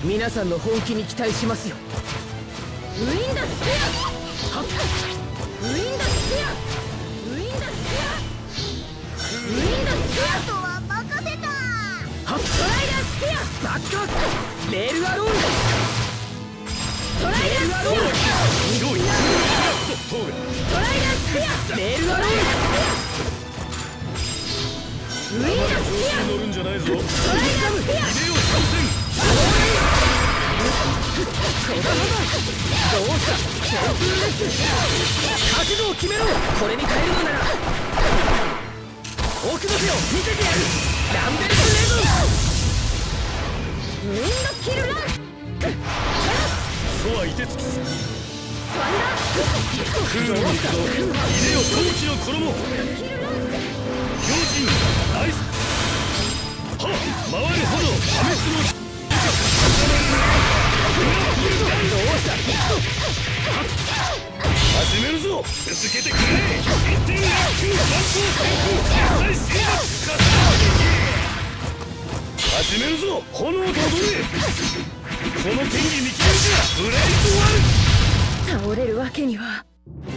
皆さんの本気に期待しますよ。 ウィンドスピア。はっ。ウィンドスピア。ウィンドスピア。ウィンドスピア。あとは任せた。はっ。ストライダースピア。 バックアップ。レールアローン。 ストライダースピア。 ストライダースピア。レールアローン。 ウィンドスピア。 乗るんじゃないぞ。 ストライダースピア。 ビデオ参戦。 どうした強風レッス覚悟を決めろ。これに変えるのなら奥の手を見せてやる。ランベルトレウィンドキルラン。 そうは凍てつき。 サンダークールに行くぞ。入れよ闘気の衣。 キルラン。 強靭ナイス。はっ回るほど破滅の始めるぞ。続けてくれ。1点1級3等先行実際シード始めるぞ。炎と踊れ。この剣技見極めじゃブレイクワン。 倒れるわけには。